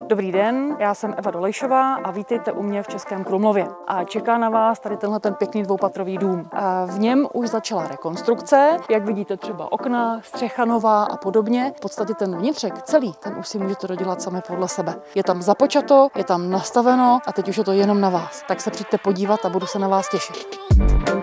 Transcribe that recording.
Dobrý den, já jsem Eva Dolejšová a vítejte u mě v Českém Krumlově. A čeká na vás tady tenhle ten pěkný dvoupatrový dům. A v něm už začala rekonstrukce, jak vidíte třeba okna, střecha nová a podobně. V podstatě ten vnitřek celý, ten už si můžete dodělat sami podle sebe. Je tam započato, je tam nastaveno a teď už je to jenom na vás. Tak se přijďte podívat a budu se na vás těšit.